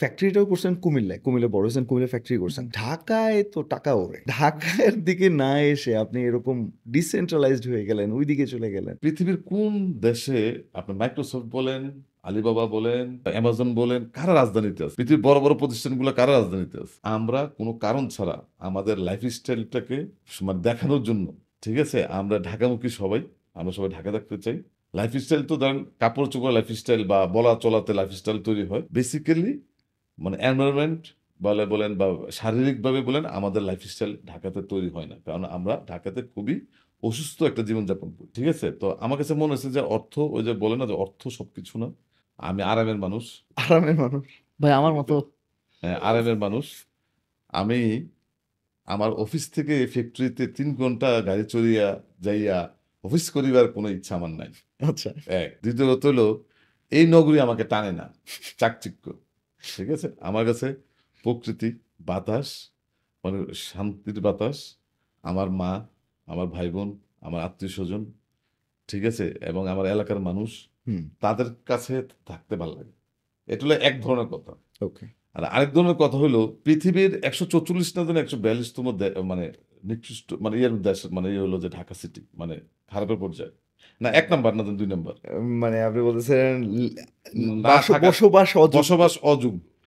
ফ্যাক্টরিটাও করছেন কুমিল্লায়, কুমিল্লা বড় হয়েছেন, কুমিল্লা ফ্যাক্টরি করছেন। ঢাকায় তো টাকা ওরে, ঢাকার দিকে না এসে আপনি এরকম ডিসেন্ট্রালাইজড হয়ে গেলেন, ওই দিকে চলে গেলেন। পৃথিবীর কোন দেশে আপনার মাইক্রোসফট বলেন, আলিবাবা বলেন, অ্যামাজন বলেন, কারা রাজধানীতে আছে? পৃথিবীর বড় বড় প্রতিষ্ঠানগুলো কারা রাজধানীতে আছে? আমরা কোনো কারণ ছাড়া আমাদের লাইফস্টাইলটাকে মানে দেখানোর জন্য, ঠিক আছে, আমরা ঢাকামুখী সবাই, আমরা সবাই ঢাকা থাকতে চাই। লাইফস্টাইল তো ধরেন কাপড় চোপড় লাইফস্টাইল বা বলা চলাতে লাইফস্টাইল তৈরি হয় বেসিক্যালি, মানে এনভায়রনমেন্ট বলেন বা শারীরিকভাবে বলেন, আমাদের লাইফস্টাইল ঢাকাতে তৈরি হয় না, কারণ আমরা ঢাকাতে খুবই অসুস্থ একটা জীবনযাপন করি, ঠিক আছে। তো আমার কাছে মনে হচ্ছে যে অর্থ, ওই যে বলে না যে অর্থ সবকিছু না, আমি আরামের মানুষ, আরামের মানুষ। ভাই আমার ঠিক মতো। আছে, হ্যাঁ আরামের মানুষ। আমি আমার অফিস থেকে ফ্যাক্টরিতে 3 ঘন্টা গাড়ি চড়িয়া যাইয়া অফিস করিবার কোনো ইচ্ছা আমার নাই, আচ্ছা। এক। দ্বিতীয়ত হলো এই নগরী আমাকে টানে না, চাকচিক্য, ঠিক আছে। আমার কাছে প্রকৃতি, বাতাস, মানে শান্তির বাতাস, আমার মা, আমার ভাই বোন, আমার আত্মীয় স্বজন, ঠিক আছে, এবং আমার এলাকার মানুষ, হুম। তাদের কাছে থাকতে ভালো লাগে। এটা হলো এক ধরনের কথা। ওকে। আর আরেক ধরনের কথা হলো পৃথিবীর 144 না যেন 142তম মানে নিকৃষ্ট মানে ইয়ের দেশ, মানে ইয়ে হলো যে ঢাকা সিটি, মানে খারাপের পর্যায়ে না, 1 নাম্বার না 2 নাম্বার, মানে আপনি বলতেছেন না থাকা, বসবাস অযোগ্য। বসবাস অযোগ্য।